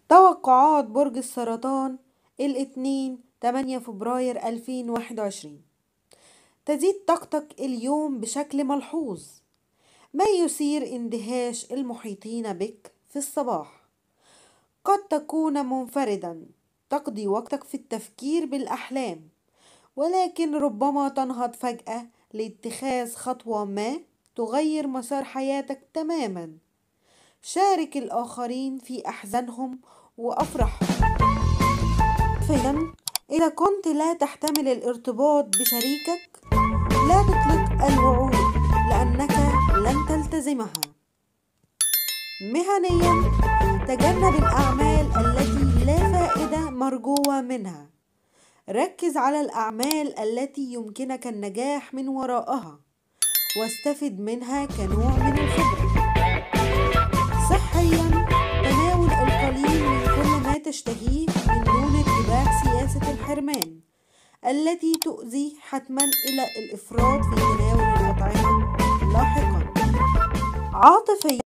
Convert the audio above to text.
توقعات برج السرطان الاثنين 8 فبراير 2021. تزيد طاقتك اليوم بشكل ملحوظ، ما يثير اندهاش المحيطين بك في الصباح. قد تكون منفردا، تقضي وقتك في التفكير بالأحلام، ولكن ربما تنهض فجأة لاتخاذ خطوة ما تغير مسار حياتك تماما. شارك الآخرين في أحزانهم وأفراحهم. إذا كنت لا تحتمل الارتباط بشريكك، لا تطلق الوعود لأنك لن تلتزمها. مهنيا، تجنب الأعمال التي لا فائدة مرجوة منها. ركز على الأعمال التي يمكنك النجاح من وراءها، واستفد منها كنوع من الخبرة. صحيا، تناول القليل من كل ما تشتهيه من دون اتباع سياسة الحرمان التي تؤذي حتما إلى الإفراط في تناول الأطعمة لاحقا. عاطفيا،